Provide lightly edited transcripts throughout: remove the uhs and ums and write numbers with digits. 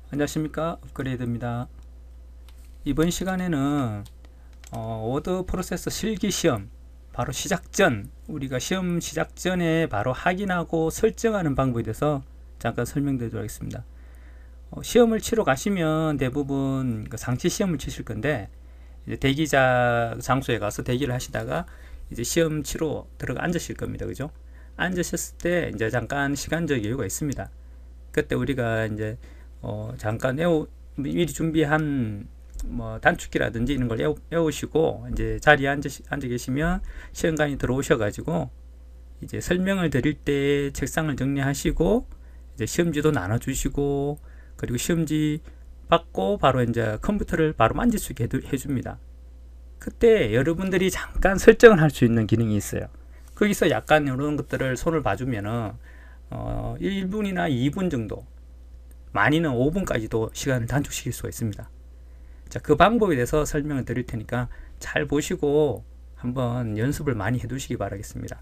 안녕하십니까, 업그레이드입니다. 이번 시간에는 워드 프로세서 실기시험 바로 시작 전, 우리가 시험 시작 전에 바로 확인하고 설정하는 방법에 대해서 잠깐 설명드리도록 하겠습니다. 시험을 치러 가시면 대부분 상시 시험을 치실 건데, 이제 대기자 장소에 가서 대기를 하시다가 이제 시험 치러 들어가 앉으실 겁니다. 그죠? 앉으셨을 때 이제 잠깐 시간적 여유가 있습니다. 그때 우리가 이제 잠깐 미리 준비한 뭐 단축키라든지 이런 걸 외우시고 이제 자리에 앉아 계시면 시험관이 들어오셔가지고 이제 설명을 드릴 때 책상을 정리하시고 이제 시험지도 나눠주시고, 그리고 시험지 받고 바로 이제 컴퓨터를 바로 만질 수 있게 해줍니다. 그때 여러분들이 잠깐 설정을 할 수 있는 기능이 있어요. 거기서 약간 이런 것들을 손을 봐주면은 1분이나 2분 정도, 많이는 5분까지도 시간을 단축시킬 수가 있습니다. 자, 그 방법에 대해서 설명을 드릴 테니까 잘 보시고 한번 연습을 많이 해 두시기 바라겠습니다.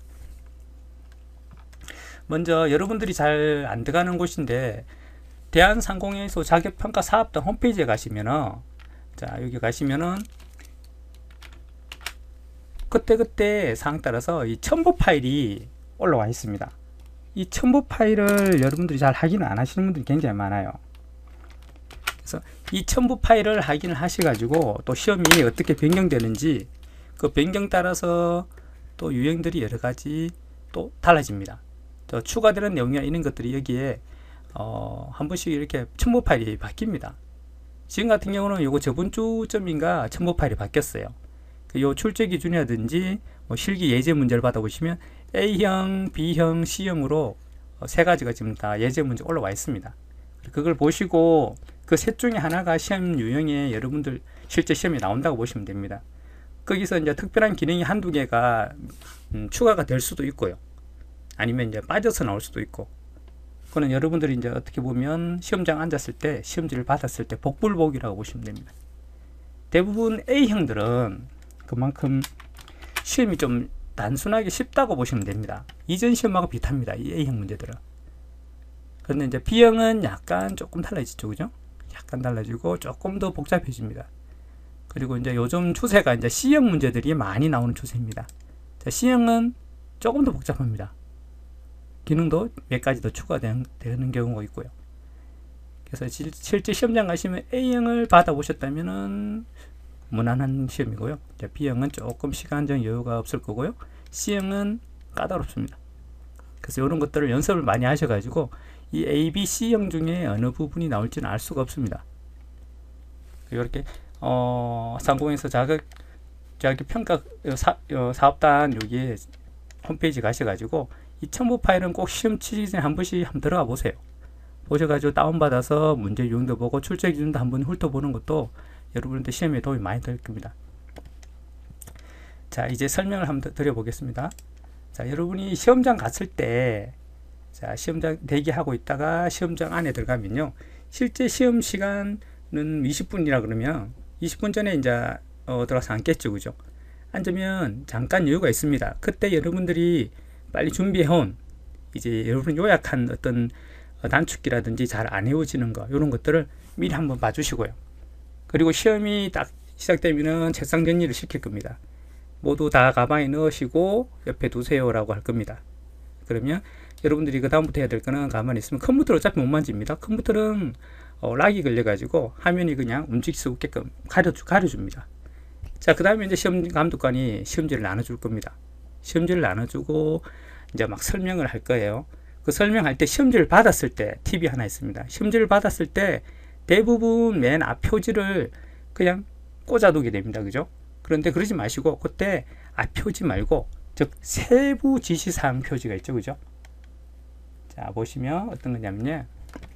먼저 여러분들이 잘 안 들어가는 곳인데, 대한상공회의소 자격평가 사업단 홈페이지에 가시면은, 자, 여기 가시면은 그때그때 사항 따라서 이 첨부 파일이 올라와 있습니다. 이 첨부 파일을 여러분들이 잘 확인을 안 하시는 분들이 굉장히 많아요. 그래서 이 첨부 파일을 확인을 하셔가지고 또 시험이 어떻게 변경되는지, 그 변경 따라서 또 유형들이 여러 가지 또 달라집니다. 또 추가되는 내용이나 이런 것들이 여기에 한 번씩 이렇게 첨부 파일이 바뀝니다. 지금 같은 경우는 요거 저번 주쯤인가 첨부 파일이 바뀌었어요. 요 출제 기준이라든지 뭐 실기 예제 문제를 받아보시면 A형, B형, C형으로 세 가지가 지금 다 예제 문제 올라와 있습니다. 그걸 보시고 그 셋 중에 하나가 시험 유형에 여러분들 실제 시험에 나온다고 보시면 됩니다. 거기서 이제 특별한 기능이 한두 개가 추가가 될 수도 있고요. 아니면 이제 빠져서 나올 수도 있고. 그거는 여러분들이 이제 어떻게 보면 시험장 앉았을 때, 시험지를 받았을 때 복불복이라고 보시면 됩니다. 대부분 A형들은 그만큼 시험이 좀 단순하게 쉽다고 보시면 됩니다. 이전 시험하고 비슷합니다. 이 A형 문제들은. 그런데 이제 B형은 약간 조금 달라지죠. 그죠? 약간 달라지고 조금 더 복잡해집니다. 그리고 이제 요즘 추세가 이제 C형 문제들이 많이 나오는 추세입니다. 자, C형은 조금 더 복잡합니다. 기능도 몇 가지 더 추가되는 경우가 있고요. 그래서 실제 시험장 가시면 A형을 받아보셨다면은 무난한 시험이고요. B형은 조금 시간적 여유가 없을 거고요. C형은 까다롭습니다. 그래서 이런 것들을 연습을 많이 하셔가지고 이 A, B, C형 중에 어느 부분이 나올지는 알 수가 없습니다. 이렇게 상공에서 자격평가 사업단 여기에 홈페이지 가셔가지고 이 첨부 파일은 꼭 시험 치기 전에 한 번씩 한번 들어가 보세요. 보셔가지고 다운받아서 문제 유형도 보고 출제 기준도 한번 훑어보는 것도 여러분한테 시험에 도움이 많이 될 겁니다. 자, 이제 설명을 한번 드려보겠습니다. 자, 여러분이 시험장 갔을 때, 자, 시험장 대기하고 있다가 시험장 안에 들어가면요, 실제 시험 시간은 20분이라 그러면 20분 전에 이제 들어가서 앉겠죠. 그죠? 앉으면 잠깐 여유가 있습니다. 그때 여러분들이 빨리 준비해온 이제 여러분 요약한 어떤 단축키라든지 잘 안 외워지는 거, 이런 것들을 미리 한번 봐주시고요. 그리고 시험이 딱 시작되면은 책상 정리를 시킬 겁니다. 모두 다 가방에 넣으시고 옆에 두세요 라고 할 겁니다. 그러면 여러분들이 그 다음부터 해야 될 거는 가만히 있으면, 컴퓨터를 어차피 못 만집니다. 컴퓨터는 락이 걸려 가지고 화면이 그냥 움직일 수 없게끔 가려줍니다. 자, 그 다음에 이제 시험 감독관이 시험지를 나눠줄 겁니다. 시험지를 나눠주고 이제 막 설명을 할 거예요. 그 설명할 때 시험지를 받았을 때 팁이 하나 있습니다. 시험지를 받았을 때 대부분 맨 앞 표지를 그냥 꽂아두게 됩니다. 그죠? 그런데 그러지 마시고 그때 앞 표지 말고, 즉 세부 지시사항 표지가 있죠. 그죠? 자, 보시면 어떤 거냐면요,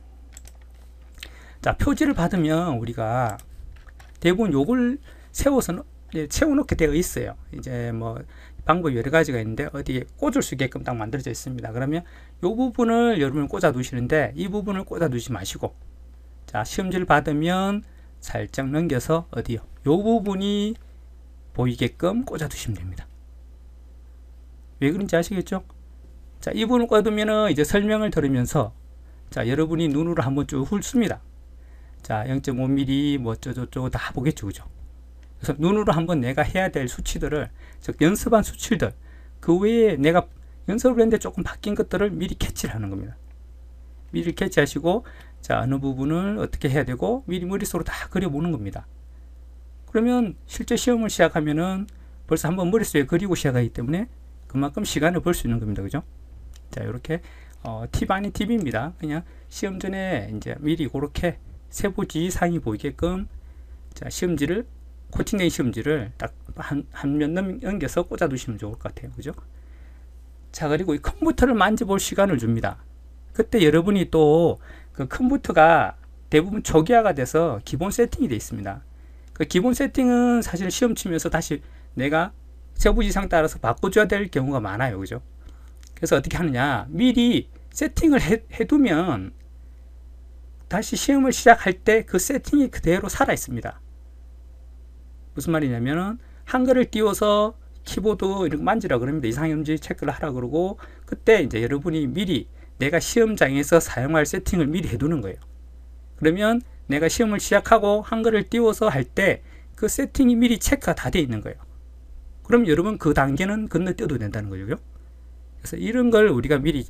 자, 표지를 받으면 우리가 대부분 요걸 세워놓게 되어 있어요. 이제 뭐 방법이 여러 가지가 있는데 어디에 꽂을 수 있게끔 딱 만들어져 있습니다. 그러면 요 부분을 여러분 꽂아 두시는데, 이 부분을 꽂아 두지 마시고, 자, 시험지를 받으면 살짝 넘겨서 어디요? 요 부분이 보이게끔 꽂아 두시면 됩니다. 왜 그런지 아시겠죠? 자, 이 부분을 꽂으면 이제 설명을 들으면서, 자, 여러분이 눈으로 한번 쭉 훑습니다. 자 0.5mm 뭐 어쩌고저쩌고 다 보겠죠. 그죠? 그래서 눈으로 한번 내가 해야 될 수치들을, 즉 연습한 수치들, 그 외에 내가 연습을 했는데 조금 바뀐 것들을 미리 캐치를 하는 겁니다. 미리 캐치하시고, 자 어느 부분을 어떻게 해야 되고 미리 머릿속으로 다 그려보는 겁니다. 그러면 실제 시험을 시작하면은 벌써 한번 머릿속에 그리고 시작하기 때문에 그만큼 시간을 벌 수 있는 겁니다. 그죠? 자 이렇게 팁 아닌 팁입니다. 그냥 시험 전에 이제 미리 그렇게 세부지상이 보이게끔, 자 시험지를, 코팅된 시험지를 딱 한 면 넘겨서 꽂아 두시면 좋을 것 같아요. 그죠? 자 그리고 이 컴퓨터를 만져볼 시간을 줍니다. 그때 여러분이 또 그 컴퓨터가 대부분 초기화가 돼서 기본 세팅이 되어 있습니다. 그 기본 세팅은 사실 시험 치면서 다시 내가 세부지상 따라서 바꿔줘야 될 경우가 많아요. 그죠? 그래서 어떻게 하느냐, 미리 세팅을 해두면 다시 시험을 시작할 때 그 세팅이 그대로 살아 있습니다. 무슨 말이냐면은 한글을 띄워서 키보드 이렇게 만지라 그럽니다. 이상형지 체크를 하라 그러고, 그때 이제 여러분이 미리 내가 시험장에서 사용할 세팅을 미리 해두는 거예요. 그러면 내가 시험을 시작하고 한글을 띄워서 할 때 그 세팅이 미리 체크가 다 되어 있는 거예요. 그럼 여러분 그 단계는 건너뛰어도 된다는 거죠. 그래서 이런 걸 우리가 미리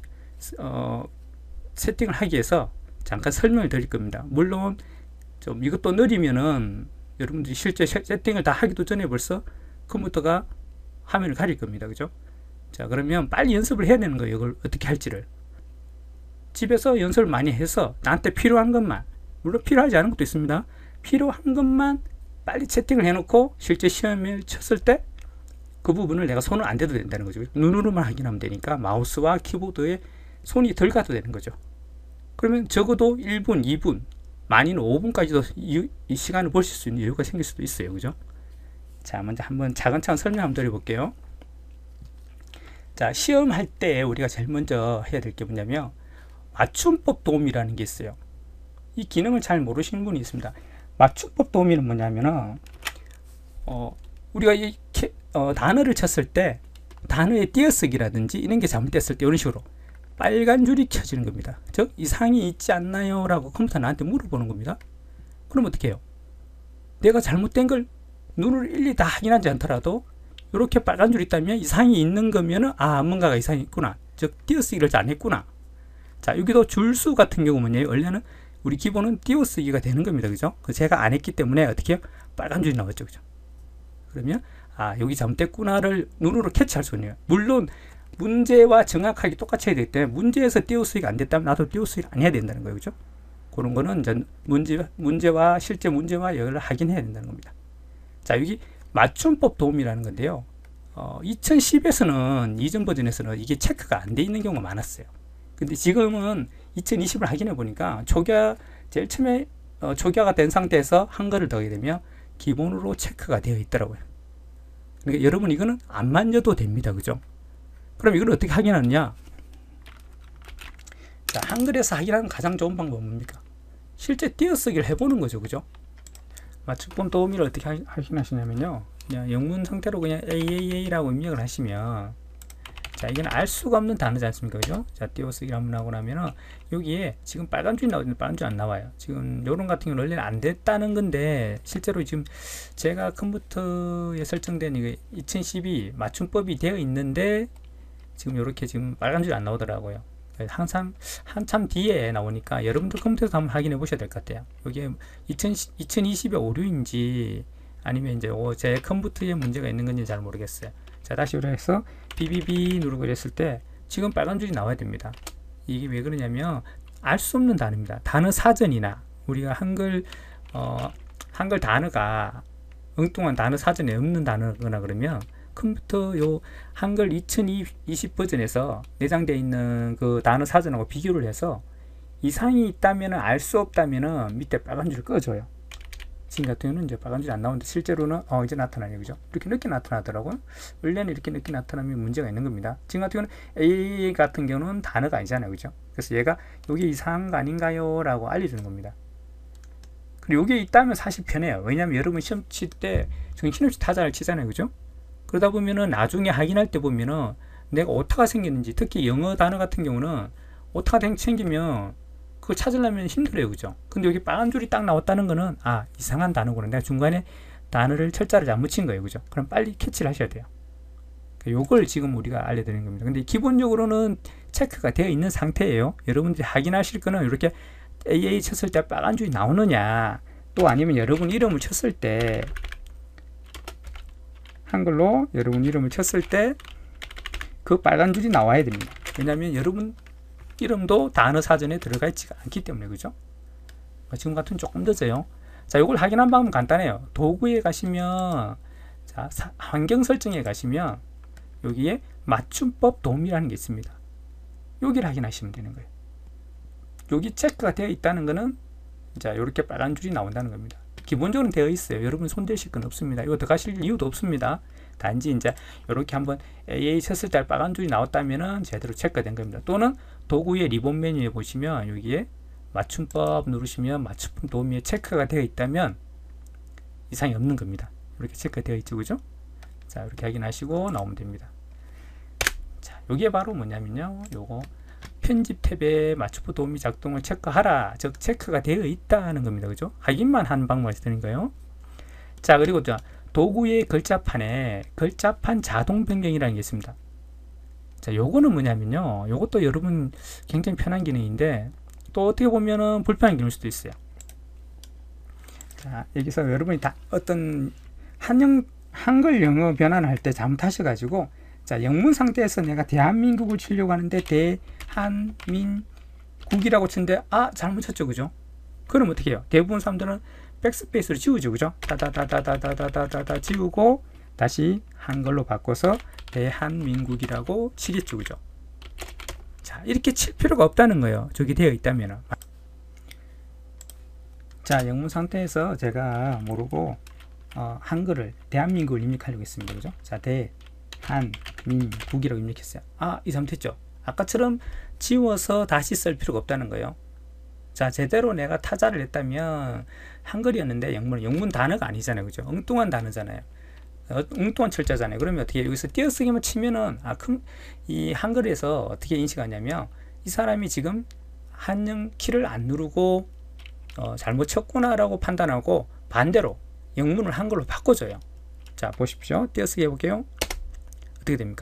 세팅을 하기 위해서 잠깐 설명을 드릴 겁니다. 물론 좀 이것도 느리면은 여러분들이 실제 세팅을 다 하기도 전에 벌써 컴퓨터가 화면을 가릴 겁니다. 그죠? 자 그러면 빨리 연습을 해야 되는 거예요. 이걸 어떻게 할지를 집에서 연습을 많이 해서 나한테 필요한 것만, 물론 필요하지 않은 것도 있습니다. 필요한 것만 빨리 세팅을 해놓고 실제 시험을 쳤을 때 그 부분을 내가 손을 안 대도 된다는 거죠. 눈으로만 확인하면 되니까 마우스와 키보드에 손이 덜 가도 되는 거죠. 그러면 적어도 1분, 2분, 많이는 5분까지도 이 시간을 보실 수 있는 여유가 생길 수도 있어요. 그죠? 자, 먼저 한번 차근차근 설명 한번 드려볼게요. 자, 시험할 때 우리가 제일 먼저 해야 될 게 뭐냐면 맞춤법 도움이라는 게 있어요. 이 기능을 잘 모르시는 분이 있습니다. 맞춤법 도움이는 뭐냐면은 우리가 이 단어를 쳤을 때 단어의 띄어쓰기라든지 이런 게 잘못됐을 때 이런 식으로 빨간 줄이 켜지는 겁니다. 즉 이상이 있지 않나요? 라고 컴퓨터 나한테 물어보는 겁니다. 그럼 어떻게 해요? 내가 잘못된 걸 눈으로 일일이 다 확인하지 않더라도 이렇게 빨간 줄이 있다면 이상이 있는 거면은 뭔가가 이상이 있구나. 즉 띄어쓰기를 잘 안 했구나. 자 여기도 줄수 같은 경우 뭐냐면 원래는 우리 기본은 띄어쓰기가 되는 겁니다. 그죠? 제가 안 했기 때문에 어떻게 해요? 빨간 줄이 나왔죠. 그죠? 그러면 여기 잘못됐구나를 눈으로 캐치할 수 있네요. 물론 문제와 정확하게 똑같이 해야 되기 때문에 문제에서 띄어쓰기가 안 됐다면 나도 띄어쓰기를 안 해야 된다는 거예요. 그죠? 그런 거는 이제 문제와 실제 문제와 연결을 하긴 해야 된다는 겁니다. 자 여기 맞춤법 도움이라는 건데요. 2010에서는 이전 버전에서는 이게 체크가 안 돼 있는 경우가 많았어요. 근데 지금은 2020을 확인해 보니까 제일 처음에 초기화가 된 상태에서 한글을 더하게 되면 기본으로 체크가 되어 있더라고요. 그러니까 여러분 이거는 안 만져도 됩니다. 그죠? 그럼 이걸 어떻게 확인하느냐? 자, 한글에서 확인하는 가장 좋은 방법은 뭡니까? 실제 띄어쓰기를 해보는 거죠. 그죠? 맞춤법 도우미를 어떻게 확인하시냐면요. 그냥 영문 상태로 그냥 AAA라고 입력을 하시면, 자, 이건 알 수가 없는 단어지 않습니까? 그죠? 자, 띄어쓰기를 한번 하고 나면은 여기에 지금 빨간 줄이 나오는데 빨간 줄 안 나와요. 지금 요런 같은 경우는 원래는 안 됐다는 건데 실제로 지금 제가 컴퓨터에 설정된 이게 2012 맞춤법이 되어 있는데 지금 요렇게 지금 빨간 줄이 안 나오더라고요. 항상 한참 뒤에 나오니까 여러분들 컴퓨터에서 한번 확인해 보셔야 될 것 같아요. 여기에 2020의 오류인지 아니면 이제 제 컴퓨터에 문제가 있는 건지 잘 모르겠어요. 자, 다시 해서 BBB 누르고 이랬을 때 지금 빨간 줄이 나와야 됩니다. 이게 왜 그러냐면 알 수 없는 단어입니다. 단어 사전이나 우리가 한글 단어가 엉뚱한 단어 사전에 없는 단어거나 그러면 컴퓨터 요 한글 2020 버전에서 내장되어 있는 그 단어 사전하고 비교를 해서 이상이 있다면 알 수 없다면 밑에 빨간 줄을 꺼줘요. 지금 같은 경우는 이제 빨간 줄이 안 나오는데 실제로는 이제 나타나요. 그죠? 이렇게 늦게 나타나더라고요. 원래는 이렇게 늦게 나타나면 문제가 있는 겁니다. 지금 같은 경우는 A 같은 경우는 단어가 아니잖아요. 그죠? 그래서 얘가 여기 이상한 거 아닌가요? 라고 알려주는 겁니다. 그리고 여기에 있다면 사실 편해요. 왜냐하면 여러분 시험 칠 때 정신없이 타자를 치잖아요. 그죠? 그러다 보면은 나중에 확인할 때 보면은 내가 오타가 생겼는지, 특히 영어 단어 같은 경우는 오타가 생기면 그걸 찾으려면 힘들어요. 그죠? 근데 여기 빨간 줄이 딱 나왔다는 거는 아, 이상한 단어구나. 내가 중간에 단어를 철자를 잘못 친 거예요. 그죠? 그럼 빨리 캐치를 하셔야 돼요. 요걸 지금 우리가 알려드리는 겁니다. 근데 기본적으로는 체크가 되어 있는 상태예요. 여러분들이 확인하실 거는 이렇게 AA 쳤을 때 빨간 줄이 나오느냐, 또 아니면 여러분 이름을 쳤을 때 한글로 여러분 이름을 쳤을 때 그 빨간 줄이 나와야 됩니다. 왜냐하면 여러분 이름도 단어 사전에 들어가 있지가 않기 때문에. 그죠? 지금 같은 조금 늦어요. 자, 이걸 확인한 방법은 간단해요. 도구에 가시면, 자, 환경 설정에 가시면 여기에 맞춤법 도움이라는 게 있습니다. 여기를 확인하시면 되는 거예요. 여기 체크가 되어 있다는 거는 자, 이렇게 빨간 줄이 나온다는 겁니다. 기본적으로 되어 있어요. 여러분 손대실 건 없습니다. 이거 들어가실 이유도 없습니다. 단지 이제 이렇게 한번 AA 쳤을 때 빨간 줄이 나왔다면은 제대로 체크가 된 겁니다. 또는 도구의 리본 메뉴에 보시면 여기에 맞춤법 누르시면 맞춤법 도움에 체크가 되어 있다면 이상이 없는 겁니다. 이렇게 체크가 되어 있죠. 그죠? 자, 이렇게 확인하시고 나오면 됩니다. 자, 여기에 바로 뭐냐면요. 요거 편집 탭에 맞춤법 도우미 작동을 체크하라. 즉 체크가 되어 있다는 겁니다. 그죠? 확인만 한 방법을 드린 거예요. 자, 그리고 도구의 글자판에 글자판 자동 변경이라는 게 있습니다. 자, 요거는 뭐냐면요. 요것도 여러분 굉장히 편한 기능인데 또 어떻게 보면은 불편한 기능일 수도 있어요. 자, 여기서 여러분이 다 어떤 한글 영어 변환을 할 때 잘못하셔가지고, 자, 영문 상태에서 내가 대한민국을 치려고 하는데 대한민국이라고 치는데 아, 잘못 쳤죠. 그죠? 그럼 어떻게 해요? 대부분 사람들은 백스페이스로 지우죠. 그죠? 다다다다다다다다다 지우고 다시 한글로 바꿔서 대한민국이라고 치겠죠. 그죠? 자, 이렇게 칠 필요가 없다는 거예요. 저기 되어 있다면. 자, 영문 상태에서 제가 모르고 한글을 대한민국을 입력하려고 했습니다. 그죠? 자, 대한민국이라고 입력했어요. 아, 이 잘못했죠? 아까처럼 지워서 다시 쓸 필요가 없다는 거예요. 자, 제대로 내가 타자를 했다면 한글이었는데 영문 단어가 아니잖아요. 그죠? 엉뚱한 단어잖아요. 엉뚱한 철자잖아요. 그러면 어떻게 여기서 띄어쓰기만 치면은 이 한글에서 어떻게 인식하냐면 이 사람이 지금 한영 키를 안 누르고 잘못 쳤구나 라고 판단하고 반대로 영문을 한글로 바꿔줘요. 자, 보십시오. 띄어쓰기 해볼게요. 어떻게 됩니까?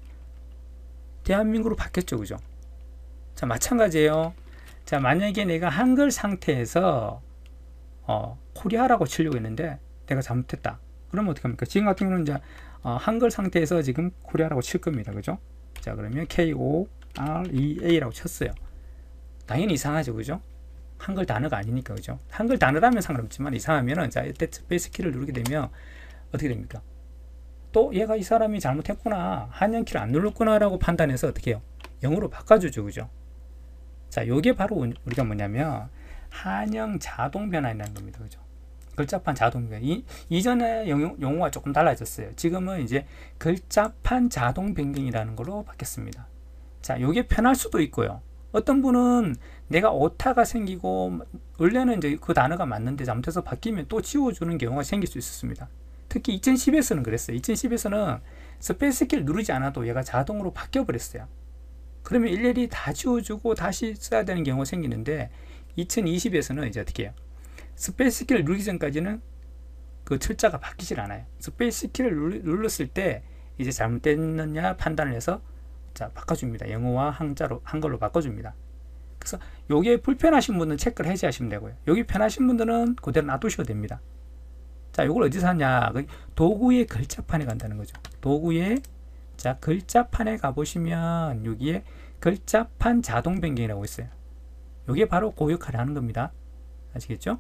대한민국으로 바뀌었죠. 그죠? 자, 마찬가지예요. 자, 만약에 내가 한글 상태에서 코리아라고 치려고 했는데 내가 잘못했다. 그러면 어떻게 합니까? 지금 같은 경우는 이제 한글 상태에서 지금 코리아라고 칠 겁니다. 그죠? 자, 그러면 KOREA라고 쳤어요. 당연히 이상하죠. 그죠? 한글 단어가 아니니까. 그죠? 한글 단어라면 상관없지만 이상하면은 자, 이때 스페이스 키를 누르게 되면 어떻게 됩니까? 또 얘가 이 사람이 잘못했구나, 한영 키를 안 눌렀구나 라고 판단해서 어떻게 해요? 영어로 바꿔주죠. 그죠? 자, 요게 바로 우리가 뭐냐면 한영 자동 변환이라는 겁니다. 그죠? 글자판 자동 변환. 이전에 용어가 조금 달라졌어요. 지금은 이제 글자판 자동 변경이라는 걸로 바뀌었습니다. 자, 요게 편할 수도 있고요. 어떤 분은 내가 오타가 생기고 원래는 이제 그 단어가 맞는데 잘못해서 바뀌면 또 지워주는 경우가 생길 수 있었습니다. 특히 2010에서는 그랬어요. 2010에서는 스페이스 키를 누르지 않아도 얘가 자동으로 바뀌어 버렸어요. 그러면 일일이 다 지워주고 다시 써야 되는 경우가 생기는데 2020에서는 이제 어떻게 해요? 스페이스 키를 누르기 전까지는 그 철자가 바뀌질 않아요. 스페이스 키를 눌렀을 때 이제 잘못됐느냐 판단을 해서 자, 바꿔줍니다. 영어와 한글로 바꿔줍니다. 그래서 요게 불편하신 분은 체크를 해제하시면 되고요. 여기 편하신 분들은 그대로 놔두셔도 됩니다. 자, 요걸 어디서 하냐? 도구의 글자판에 간다는 거죠. 도구의 자, 글자판에 가보시면 여기에 글자판 자동 변경이라고 있어요. 요게 바로 그 역할을 하는 겁니다. 아시겠죠?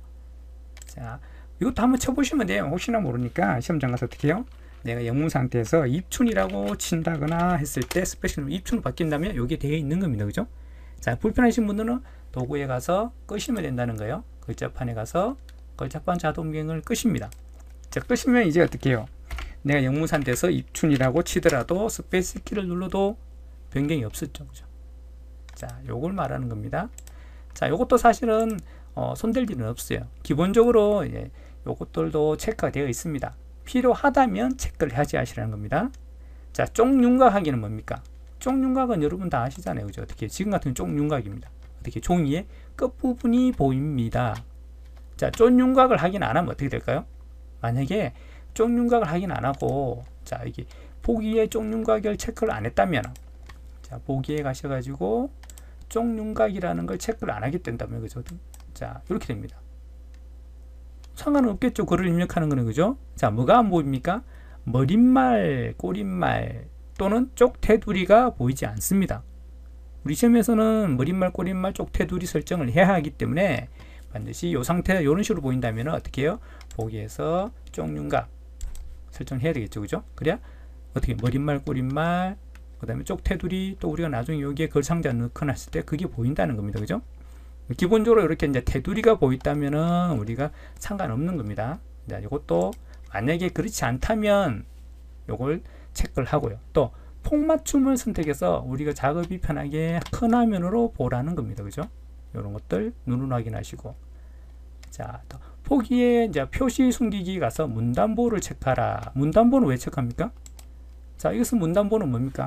자, 이것도 한번 쳐보시면 돼요. 혹시나 모르니까 시험장 가서 어떻게 해요? 내가 영문 상태에서 입춘이라고 친다거나 했을 때 스페셜 입춘으로 바뀐다면 여기에 되어 있는 겁니다. 그죠? 자, 불편하신 분들은 도구에 가서 끄시면 된다는 거예요. 글자판에 가서 글자판 자동 변경을 끄십니다. 자, 끄시면 이제 어떻게 해요? 내가 영문 상태에서 입춘이라고 치더라도 스페이스 키를 눌러도 변경이 없었죠. 그죠? 자, 요걸 말하는 겁니다. 자, 요것도 사실은 손댈 일은 없어요. 기본적으로 요것들도 체크가 되어 있습니다. 필요하다면 체크를 해제하시라는 겁니다. 자, 쪽윤곽하기는 뭡니까? 쪽윤곽은 여러분 다 아시잖아요. 그죠? 어떻게 지금 같은 쪽윤곽입니다. 어떻게 종이의 끝부분이 보입니다. 자, 쫀윤곽을 확인 안 하면 어떻게 될까요? 만약에 쫀윤곽을 확인 안 하고, 자, 이게 보기에 쫀윤곽을 체크를 안 했다면, 자, 보기에 가셔가지고 쫀윤곽이라는 걸 체크를 안 하게 된다면, 그죠? 자, 이렇게 됩니다. 상관은 없겠죠. 글을 입력하는 거는, 그죠? 자, 뭐가 안 보입니까? 머릿말, 꼬릿말 또는 쪽테두리가 보이지 않습니다. 우리 시험에서는 머릿말, 꼬릿말, 쪽테두리 설정을 해야 하기 때문에 반드시 이 상태가 이런 식으로 보인다면 어떻게 해요? 보기에서 쪽윤곽 설정해야 되겠죠, 그죠? 그래야 어떻게 머릿말, 꼬릿말, 그 다음에 쪽테두리, 또 우리가 나중에 여기에 글 상자 넣거나 했을 때 그게 보인다는 겁니다, 그죠? 기본적으로 이렇게 이제 테두리가 보인다면은 우리가 상관없는 겁니다. 자, 이것도 만약에 그렇지 않다면 요걸 체크를 하고요. 또 폭맞춤을 선택해서 우리가 작업이 편하게 큰 화면으로 보라는 겁니다, 그죠? 이런 것들 눈으로 확인하시고, 자, 또 보기에 이제 표시 숨기기 가서 문단보를 체크하라. 문단보는 왜 체크합니까? 자, 여기서 문단보는 뭡니까?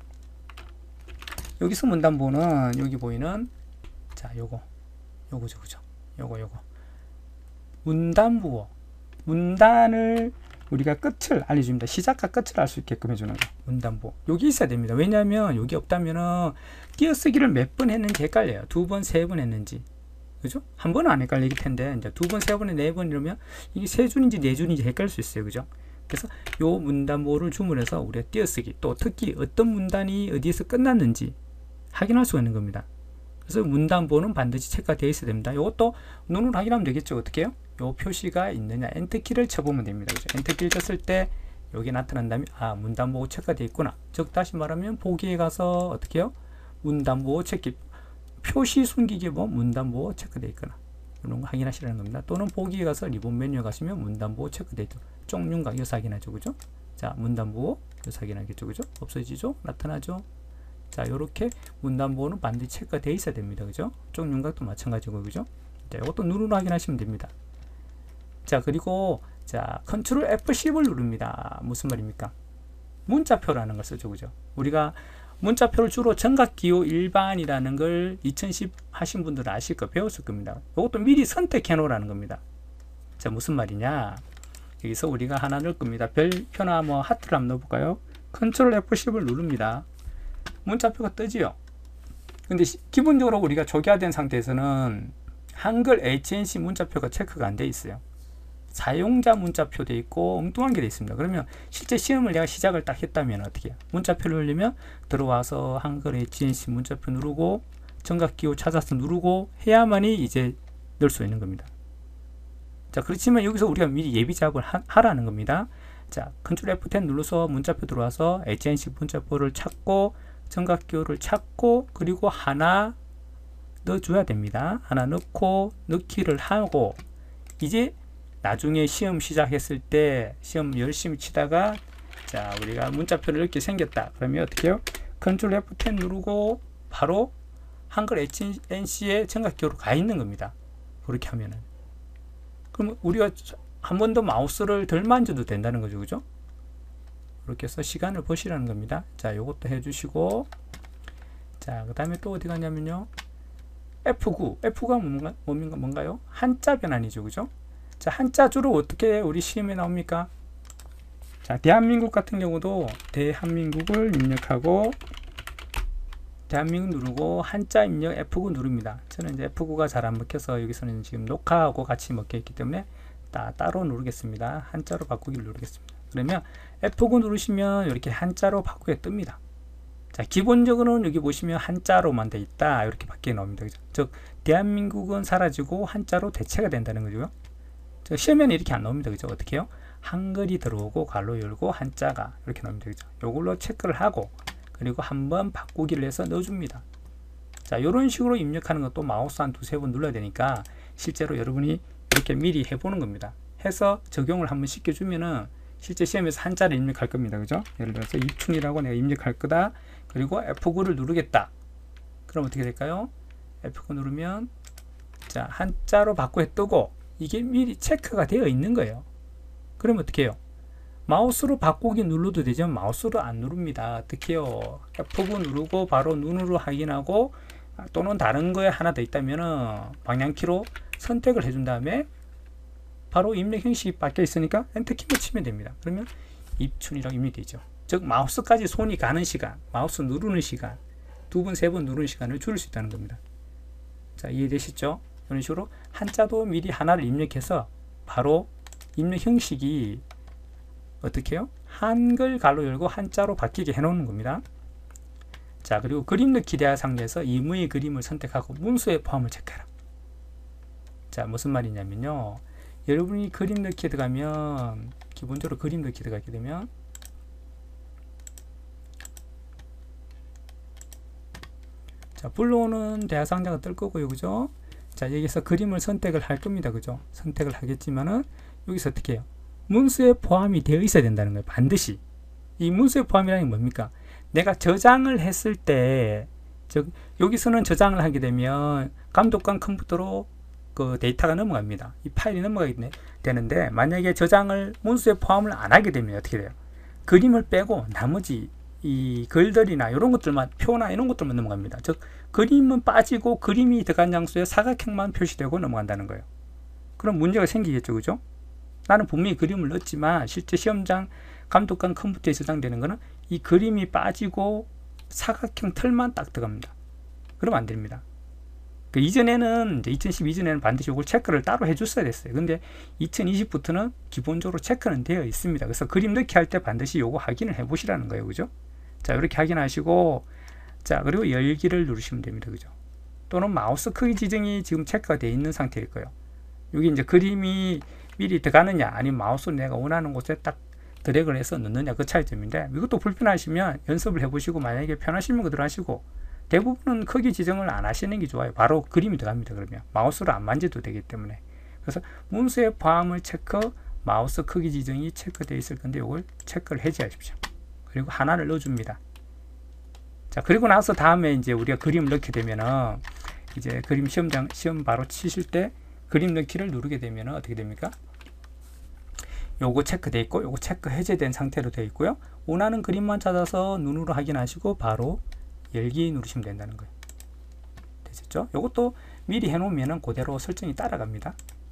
여기서 문단보는 여기 보이는, 자, 요거죠, 그죠? 요거 문단부호, 문단을 우리가 끝을 알려줍니다. 시작과 끝을 알 수 있게끔 해주는 거, 문단보. 여기 있어야 됩니다. 왜냐하면 여기 없다면은 띄어쓰기를 몇 번 했는지 헷갈려요. 2번, 3번 했는지, 그죠? 한 번은 안 헷갈릴 텐데 이제 2번, 3번에 4번 이러면 이게 3줄인지 4줄인지 헷갈릴 수 있어요, 그죠? 그래서 요 문단보를 주문해서 우리가 띄어쓰기, 또 특히 어떤 문단이 어디에서 끝났는지 확인할 수가 있는 겁니다. 그래서 문단보는 반드시 체크가 되어 있어야 됩니다. 이것도 눈으로 확인하면 되겠죠. 어떻게 해요? 요 표시가 있느냐, 엔터키를 쳐보면 됩니다. 그죠? 엔터키를 쳤을 때 여기 나타난다면 아, 문단보 체크가 되어 있구나. 즉 다시 말하면 보기에 가서 어떻게 해요? 문단보 체크, 표시 숨기기 뭐 문단보 체크되어 있거나 이런 거 확인하시라는 겁니다. 또는 보기에 가서 리본 메뉴에 가시면 문단보 체크되어 있죠. 쪽윤곽 여기서 확인하죠, 그죠? 자, 문단보 여기서 확인하겠죠, 그죠? 없어지죠? 나타나죠? 자, 요렇게 문단보는 반드시 체크가 되어 있어야 됩니다, 그죠? 쪽윤곽도 마찬가지고, 그죠? 자, 이것도 눈으로 확인하시면 됩니다. 자, 그리고 자, 컨트롤 F10을 누릅니다. 무슨 말입니까? 문자표라는 걸 쓰죠, 그죠? 우리가 문자표를 주로 정각기호 일반이라는 걸 2010 하신 분들은 아실 거, 배웠을 겁니다. 이것도 미리 선택해 놓으라는 겁니다. 자, 무슨 말이냐? 여기서 우리가 하나 넣을 겁니다. 별표나 뭐 하트를 한번 넣어볼까요? 컨트롤 F10을 누릅니다. 문자표가 뜨지요. 근데 기본적으로 우리가 초기화된 상태에서는 한글 HNC 문자표가 체크가 안 돼 있어요. 사용자 문자표 돼 있고 엉뚱한 게 돼 있습니다. 그러면 실제 시험을 내가 시작을 딱 했다면 어떻게 해요? 문자표를 누르면 들어와서 한글 HNC 문자표 누르고 정각기호 찾아서 누르고 해야만이 이제 넣을 수 있는 겁니다. 자, 그렇지만 여기서 우리가 미리 예비 작업을 하라는 겁니다. 자, 컨트롤 F10 눌러서 문자표 들어와서 HNC 문자표를 찾고 정각기호를 찾고 그리고 하나 넣어줘야 됩니다. 하나 넣고 넣기를 하고, 이제 나중에 시험 시작했을 때 시험 열심히 치다가 자, 우리가 문자표를 이렇게 생겼다 그러면 어떻게 해요? 컨트롤 F10 누르고 바로 한글 HNC의 정각기호로 가 있는 겁니다. 그렇게 하면은 그럼 우리가 한 번 더 마우스를 덜 만져도 된다는 거죠, 그죠? 이렇게 해서 시간을 보시라는 겁니다. 자, 요것도 해주시고, 자, 그 다음에 또 어디 가냐면요, F9가 뭔가요? 한자 변환이죠, 그죠? 자, 한자 주로 어떻게 우리 시험에 나옵니까? 자, 대한민국 같은 경우도 대한민국을 입력하고 대한민국 누르고 한자 입력 F9 누릅니다. 저는 이제 F9가 잘 안 먹혀서 여기서는 지금 녹화하고 같이 먹혀 있기 때문에 따로 누르겠습니다. 한자로 바꾸기를 누르겠습니다. 그러면 F9 누르시면 이렇게 한자로 바꾸게 뜹니다. 자, 기본적으로는 여기 보시면 한자로만 돼 있다 이렇게 밖에 나옵니다. 그죠? 즉 대한민국은 사라지고 한자로 대체가 된다는 거죠. 시험에는 이렇게 안 나옵니다. 그죠? 어떻게 해요? 한글이 들어오고 괄호 열고 한자가 이렇게 나옵니다. 그죠? 요걸로 체크를 하고 그리고 한번 바꾸기를 해서 넣어줍니다. 자, 이런 식으로 입력하는 것도 마우스 한 두세 번 눌러야 되니까 실제로 여러분이 이렇게 미리 해보는 겁니다. 해서 적용을 한번 시켜주면은 실제 시험에서 한자를 입력할 겁니다. 그죠? 예를 들어서 입춘이라고 내가 입력할 거다. 그리고 F9를 누르겠다. 그럼 어떻게 될까요? F9 누르면 자, 한자로 바꾸에 뜨고 이게 미리 체크가 되어 있는 거예요. 그러면 어떻게 해요? 마우스로 바꾸기 눌러도 되지만 마우스로 안 누릅니다. 어떻게 해요? F9 누르고 바로 눈으로 확인하고 또는 다른 거에 하나 더 있다면 방향키로 선택을 해준 다음에 바로 입력 형식이 바뀌어 있으니까 엔터키만 치면 됩니다. 그러면 입춘이라고 입력되어 있죠. 즉 마우스까지 손이 가는 시간, 마우스 누르는 시간, 2번, 3번 누르는 시간을 줄일 수 있다는 겁니다. 자, 이해되시죠? 이런 식으로 한자도 미리 하나를 입력해서 바로 입력 형식이 어떻게 해요? 한글 가로 열고 한자로 바뀌게 해놓는 겁니다. 자, 그리고 그림 넣기 대화 상자에서 이무의 그림을 선택하고 문서의 포함을 체크해라. 자, 무슨 말이냐면요, 여러분이 그림 넣기에 들어가면, 기본적으로 그림 넣기 들어가게 되면 자, 불러오는 대화 상자가 뜰 거고요, 그죠? 자, 여기서 그림을 선택을 할 겁니다, 그죠? 선택을 하겠지만은 여기서 어떻게 해요? 문서에 포함이 되어 있어야 된다는 거예요, 반드시. 이 문서에 포함이라는 게 뭡니까? 내가 저장을 했을 때, 즉 여기서는 저장을 하게 되면 감독관 컴퓨터로 그 데이터가 넘어갑니다. 이 파일이 넘어가게 되는데, 만약에 저장을 문서에 포함을 안 하게 되면 어떻게 돼요? 그림을 빼고 나머지 이 글들이나 이런 것들만, 표나 이런 것들만 넘어갑니다. 즉 그림은 빠지고 그림이 들어간 장소에 사각형만 표시되고 넘어간다는 거예요. 그럼 문제가 생기겠죠, 그죠? 나는 분명히 그림을 넣었지만 실제 시험장 감독관 컴퓨터에 저장되는 거는 이 그림이 빠지고 사각형 틀만 딱 들어갑니다. 그러면 안 됩니다. 그 이전에는, 이제 2012 이전에는 반드시 이걸 체크를 따로 해줬어야 됐어요. 근데 2020부터는 기본적으로 체크는 되어 있습니다. 그래서 그림 넣기 할 때 반드시 요거 확인을 해 보시라는 거예요, 그죠? 자, 이렇게 확인하시고, 자, 그리고 열기를 누르시면 됩니다, 그죠? 또는 마우스 크기 지정이 지금 체크가 되어 있는 상태일 거예요. 여기 이제 그림이 미리 들어가느냐, 아니면 마우스로 내가 원하는 곳에 딱 드래그를 해서 넣느냐, 그 차이점인데, 이것도 불편하시면 연습을 해보시고, 만약에 편하시면 그대로 하시고, 대부분은 크기 지정을 안 하시는 게 좋아요. 바로 그림이 들어갑니다. 그러면 마우스로 안 만져도 되기 때문에. 그래서 문서의 포함을 체크, 마우스 크기 지정이 체크되어 있을 건데 이걸 체크를 해제하십시오. 그리고 하나를 넣어줍니다. 자, 그리고 나서 다음에 이제 우리가 그림을 넣게 되면은, 이제 그림 시험 바로 치실 때 그림 넣기를 누르게 되면은 어떻게 됩니까? 요거 체크되어 있고, 요거 체크 해제된 상태로 되어 있고요. 원하는 그림만 찾아서 눈으로 확인하시고 바로 열기 누르시면 된다는 거예요. 되셨죠? 요것도 미리 해놓으면 그대로 설정이 따라갑니다.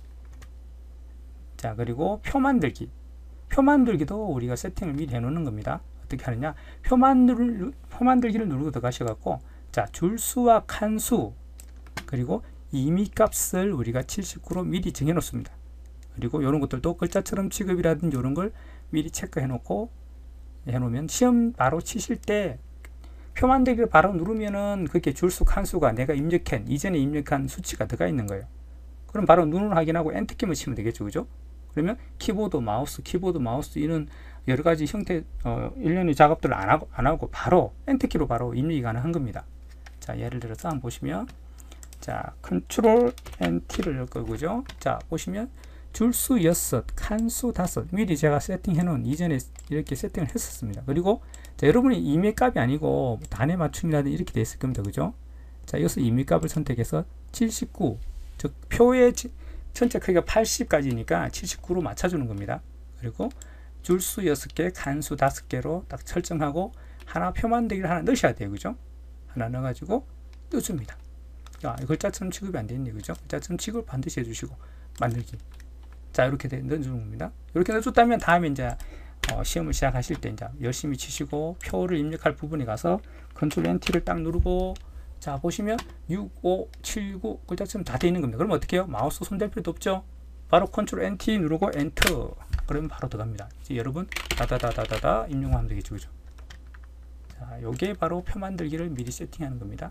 자, 그리고 표 만들기. 표 만들기도 우리가 세팅을 미리 해놓는 겁니다. 어떻게 하느냐? 표 만들기를 누르고 들어가셔갖고, 자, 줄수와 칸수, 그리고 임의값을 우리가 79로 미리 정해놓습니다. 그리고 이런 것들도 글자처럼 취급이라든지 이런 걸 미리 체크해놓고 해놓으면 시험 바로 치실 때 표 만들기를 바로 누르면은 그게 줄수 칸수가 내가 입력한, 이전에 입력한 수치가 들어가 있는 거예요. 그럼 바로 눈으로 확인하고 엔터키만 치면 되겠죠, 그죠? 그러면 키보드 마우스 이런 여러 가지 형태 일련의 작업들을 안 하고 바로 엔터키로 바로 입력이 가능한 겁니다. 자, 예를 들어서 한번 보시면, 자, 컨트롤 NT를 열 거고, 그죠? 자, 보시면 줄수 6, 칸수 5 미리 제가 세팅해 놓은, 이전에 이렇게 세팅을 했었습니다. 그리고 자, 여러분이 임의값이 아니고 단위 맞춤이라든지 이렇게 되어 있을 겁니다, 그죠? 자, 여기서 임의값을 선택해서 79, 즉 표의 전체 크기가 80까지니까 79로 맞춰주는 겁니다. 그리고 줄수 6개, 칸수 5개로 딱 설정하고 하나 표 만들기를 하나 넣으셔야 돼요, 그죠? 하나 넣어가지고 넣어줍니다. 자, 글자처럼 취급이 안 되겠네요, 그죠? 글자처럼 취급을 반드시 해주시고 만들기. 자, 이렇게 넣어주는 겁니다. 이렇게 넣어줬다면 다음에 이제 시험을 시작하실 때 이제 열심히 치시고 표를 입력할 부분에 가서 컨트롤 NT를 딱 누르고, 자, 보시면 6, 5, 7, 9 글자처럼 다 되어 있는 겁니다. 그러면 어떻게 해요? 마우스 손댈 필요도 없죠? 바로 컨트롤 NT 누르고 엔터. 그러면 바로 들어갑니다. 이제 여러분 다다다다다다 입력하면 되겠죠, 그죠? 자, 요게 바로 표 만들기를 미리 세팅하는 겁니다.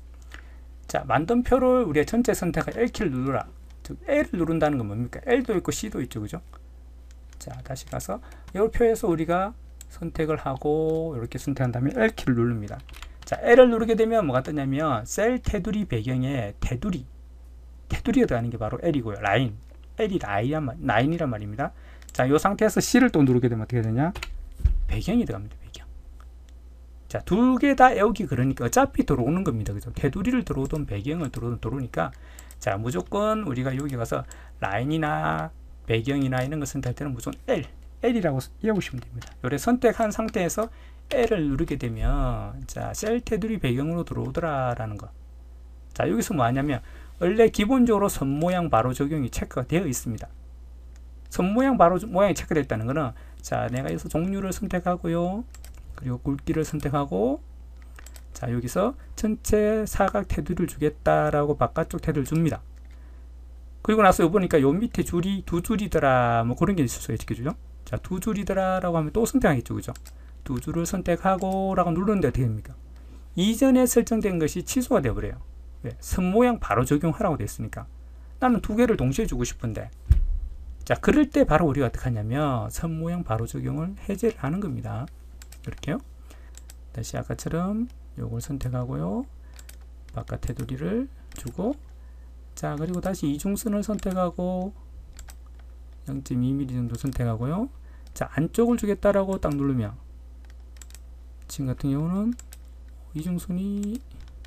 자, 만든 표를 우리가 전체 선택할 L키를 누르라. 즉 L을 누른다는 건 뭡니까? L도 있고 C도 있죠, 그죠? 자, 다시 가서 이 표에서 우리가 선택을 하고 이렇게 선택한 다음에 L키를 누릅니다. 자, L을 누르게 되면 뭐가 뜨냐면 셀 테두리 배경에 테두리가 들어가는 게 바로 L이고요. 라인. L이 라인이란 말입니다. 자, 이 상태에서 C를 또 누르게 되면 어떻게 되냐? 배경이 들어갑니다. 배경. 자, 두 개 다 여기 그러니까 어차피 들어오는 겁니다. 그죠? 테두리를 들어오든 배경을 들어오든 들어오니까, 자, 무조건 우리가 여기 가서 라인이나 배경이나 이런 거 선택할 때는 무조건 L이라고 외우시면 됩니다. 요래 선택한 상태에서 L을 누르게 되면, 자, 셀 테두리 배경으로 들어오더라라는 거. 자, 여기서 뭐 하냐면 원래 기본적으로 선 모양 바로 적용이 체크가 되어 있습니다. 선 모양 바로 모양이 체크되어 있다는 거는, 자, 내가 여기서 종류를 선택하고요, 그리고 굵기를 선택하고, 자, 여기서 전체 사각 테두리를 주겠다라고 바깥쪽 테두리를 줍니다. 그리고 나서 보니까 요 밑에 줄이 두 줄이더라, 뭐 그런 게 있을 수가 있겠죠. 자, 두 줄이더라 라고 하면 또 선택하겠죠. 그죠? 두 줄을 선택하고 라고 누르는데 어떻게 됩니까? 이전에 설정된 것이 취소가 되어버려요. 왜? 선 모양 바로 적용하라고 되어 있으니까. 나는 두 개를 동시에 주고 싶은데, 자, 그럴 때 바로 우리가 어떻게 하냐면 선 모양 바로 적용을 해제를 하는 겁니다. 이렇게요. 다시 아까처럼 요걸 선택하고요, 바깥 테두리를 주고, 자, 그리고 다시 이중선을 선택하고 0.2mm 정도 선택하고요. 자, 안쪽을 주겠다라고 딱 누르면, 지금 같은 경우는 이중선이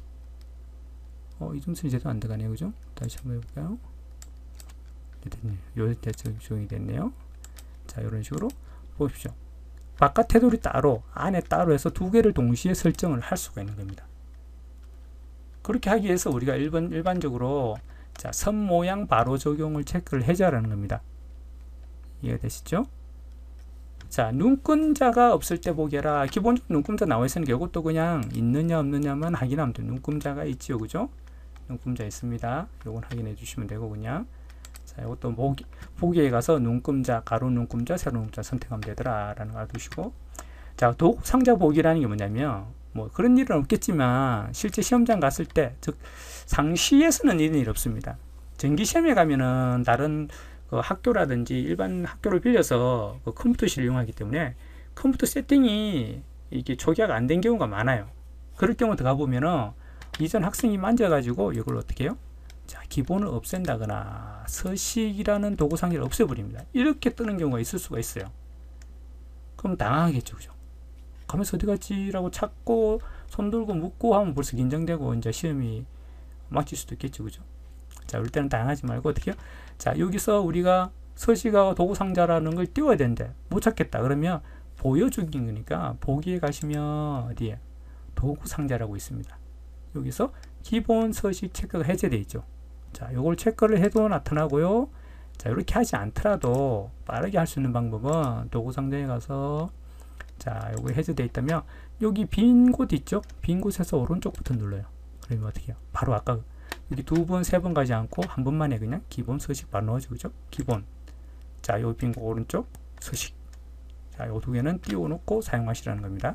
제대로 안 들어가네요. 그죠? 다시 한번 해볼까요? 네, 됐네요. 요 대처 적용이 됐네요. 자, 이런 식으로 보십시오. 바깥 테두리 따로, 안에 따로 해서 두 개를 동시에 설정을 할 수가 있는 겁니다. 그렇게 하기 위해서 우리가 일반적으로, 자, 선 모양 바로 적용을 체크를 해제하라는 겁니다. 이해가 되시죠? 자, 눈금자가 없을 때 보게라. 기본적으로 눈금자 나와 있으니까 이것도 그냥 있느냐 없느냐만 확인하면 돼요. 눈금자가 있지요, 그죠? 눈금자 있습니다. 요건 확인해 주시면 되고, 그냥. 자, 이것도 보기에 가서 눈금자, 가로 눈금자, 세로 눈금자 선택하면 되더라 라는 거 알아두시고, 자, 도구 상자 보기라는 게 뭐냐면, 뭐 그런 일은 없겠지만 실제 시험장 갔을 때, 즉 상시에서는 이런 일 없습니다. 정기시험에 가면은 다른 그 학교라든지 일반 학교를 빌려서 그 컴퓨터실을 이용하기 때문에 컴퓨터 세팅이 이게 초기화가 안 된 경우가 많아요. 그럴 경우 들어가 보면은 이전 학생이 만져가지고 이걸 어떻게 해요? 자, 기본을 없앤다거나 서식이라는 도구 상자를 없애버립니다. 이렇게 뜨는 경우가 있을 수가 있어요. 그럼 당황하겠죠, 그죠? 가면서 어디 갔지? 라고 찾고 손 들고 묻고 하면 벌써 긴장되고 이제 시험이 막힐 수도 있겠죠, 그죠? 자, 이럴 때는 당하지 말고 어떻게 해요? 자, 여기서 우리가 서식하고 도구 상자라는 걸 띄워야 되는데 못 찾겠다. 그러면 보여주긴 거니까 보기에 가시면 어디에? 도구 상자라고 있습니다. 여기서 기본 서식 체크가 해제되어 있죠. 자, 요걸 체크를 해도 나타나고요. 자, 이렇게 하지 않더라도 빠르게 할 수 있는 방법은 도구 상자에 가서, 자, 요거 해제되어 있다면 여기 빈 곳 있죠? 빈 곳에서 오른쪽부터 눌러요. 그러면 어떻게 해요? 바로 아까 여기 두 번, 세 번 가지 않고 한 번만에 그냥 기본 서식 바로 넣어줘. 그죠? 기본. 자, 요 빈 곳 오른쪽 서식. 자, 요 두 개는 띄워놓고 사용하시라는 겁니다.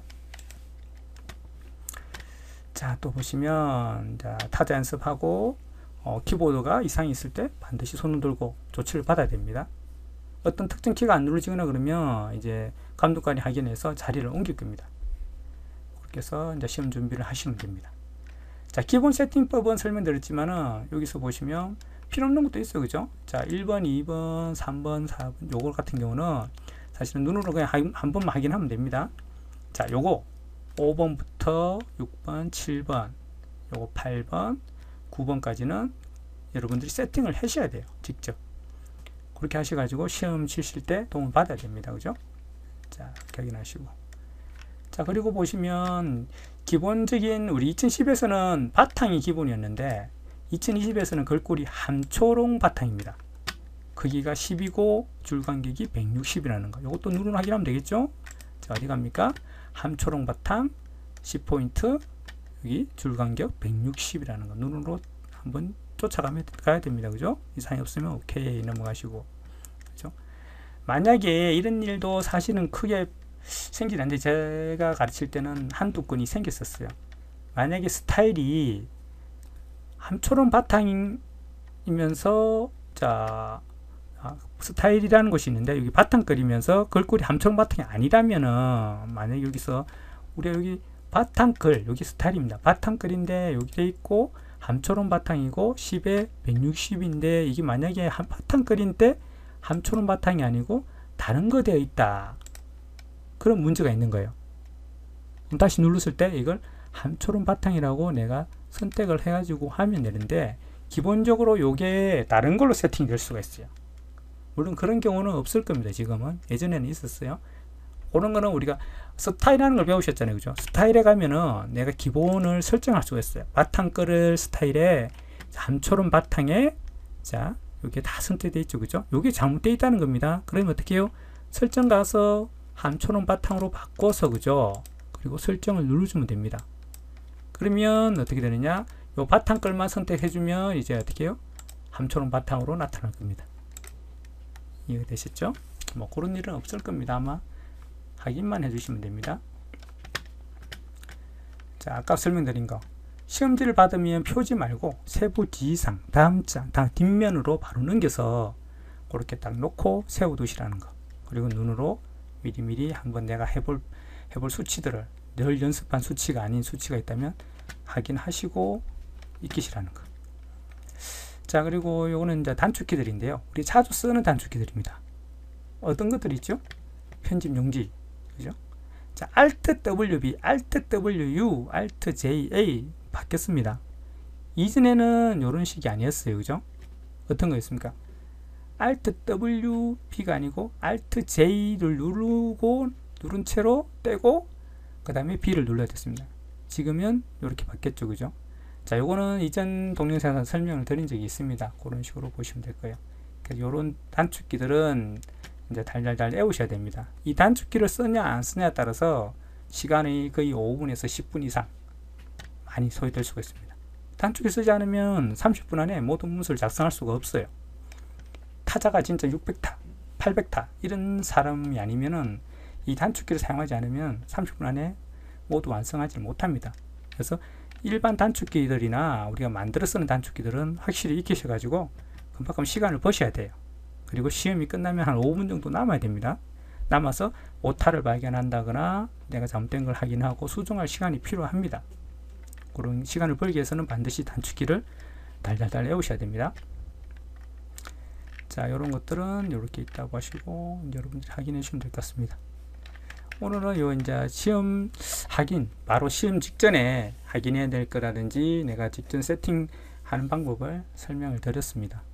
자, 또 보시면, 자, 타자 연습하고, 키보드가 이상이 있을 때 반드시 손을 들고 조치를 받아야 됩니다. 어떤 특정 키가 안 눌러지거나 그러면 이제 감독관이 확인해서 자리를 옮길 겁니다. 그렇게 해서 이제 시험 준비를 하시면 됩니다. 자, 기본 세팅법은 설명드렸지만은 여기서 보시면 필요 없는 것도 있어요. 그죠? 자, 1번, 2번, 3번, 4번 요거 같은 경우는 사실은 눈으로 그냥 한 번만 확인하면 됩니다. 자, 요거 5번부터 6번, 7번, 요거 8번, 9번까지는 여러분들이 세팅을 하셔야 돼요. 직접. 그렇게 하셔가지고 시험 치실 때 도움을 받아야 됩니다. 그죠? 자, 확인하시고. 자, 그리고 보시면 기본적인 우리 2010에서는 바탕이 기본이었는데 2020에서는 걸꼬리 함초롱 바탕입니다. 크기가 10이고 줄 간격이 160이라는 거. 이것도 눈으로 확인하면 되겠죠? 자, 어디 갑니까? 함초롱 바탕 10포인트, 여기 줄 간격 160이라는 거 눈으로 한번 쫓아가면 가야 됩니다. 그죠? 이상이 없으면 오케이 넘어가시고. 그죠? 만약에 이런 일도 사실은 크게 생기는데 제가 가르칠 때는 한두 건이 생겼었어요. 만약에 스타일이 함초롱 바탕이면서, 자, 스타일이라는 것이 있는데 여기 바탕 그리면서 걸꼴이 함초롱 바탕이 아니라면은, 만약에 여기서 우리가 여기 바탕글, 여기 스타일입니다. 바탕글인데 여기 돼 있고 함초롱 바탕이고 10에 160인데 이게 만약에 바탕글인데 함초롱 바탕이 아니고 다른 거 되어 있다. 그런 문제가 있는 거예요. 그럼 다시 눌렀을 때 이걸 함초롱 바탕이라고 내가 선택을 해가지고 하면 되는데 기본적으로 요게 다른 걸로 세팅될 수가 있어요. 물론 그런 경우는 없을 겁니다. 지금은. 예전에는 있었어요. 그런 거는 우리가 스타일이라는 걸 배우셨잖아요. 그죠? 스타일에 가면은 내가 기본을 설정할 수가 있어요. 바탕 끌을 스타일에 함초론 바탕에 자, 이게 다 선택되어 있죠. 그죠? 이게 잘못되어 있다는 겁니다. 그러면 어떻게 해요? 설정 가서 함초론 바탕으로 바꿔서 그죠? 그리고 설정을 눌러주면 됩니다. 그러면 어떻게 되느냐? 요 바탕 끌만 선택해주면 이제 어떻게 해요? 함초론 바탕으로 나타날 겁니다. 이해가 되셨죠? 뭐 그런 일은 없을 겁니다. 아마 확인만 해주시면 됩니다. 자, 아까 설명드린 거 시험지를 받으면 표지 말고 세부 지시사항 다음 장 뒷면으로 바로 넘겨서 그렇게 딱 놓고 세워두시라는 거. 그리고 눈으로 미리미리 한번 내가 해볼 수치들을 늘 연습한 수치가 아닌 수치가 있다면 확인하시고 익히시라는 거. 자, 그리고 요거는 이제 단축키들인데요. 우리 자주 쓰는 단축키들입니다. 어떤 것들이 있죠? 편집 용지, 그죠? 자, Alt WB, Alt WU, Alt JA 바뀌었습니다. 이전에는 이런 식이 아니었어요, 그죠? 어떤 거였습니까? Alt WB가 아니고 Alt J를 누른 채로 떼고 그 다음에 B를 눌러야 됐습니다. 지금은 이렇게 바뀌었죠, 그죠? 자, 요거는 이전 동영상에서 설명을 드린 적이 있습니다. 그런 식으로 보시면 될 거예요. 그래서 요런 단축키들은 이제 달달달 외우셔야 됩니다. 이 단축키를 쓰냐 안 쓰냐에 따라서 시간이 거의 5분에서 10분 이상 많이 소요될 수가 있습니다. 단축키 쓰지 않으면 30분 안에 모든 문서를 작성할 수가 없어요. 타자가 진짜 600타, 800타 이런 사람이 아니면은 이 단축키를 사용하지 않으면 30분 안에 모두 완성하지 못합니다. 그래서 일반 단축키들이나 우리가 만들어 쓰는 단축키들은 확실히 익히셔가지고 금방 시간을 버셔야 돼요. 그리고 시험이 끝나면 한 5분 정도 남아야 됩니다. 남아서 오타를 발견한다거나 내가 잘못된 걸 확인하고 수정할 시간이 필요합니다. 그런 시간을 벌기 위해서는 반드시 단축키를 달달달 외우셔야 됩니다. 자, 이런 것들은 이렇게 있다고 하시고 여러분들이 확인해 주시면 될 것 같습니다. 오늘은 요 이제 시험 확인, 바로 시험 직전에 확인해야 될 거라든지 내가 직전 세팅하는 방법을 설명을 드렸습니다.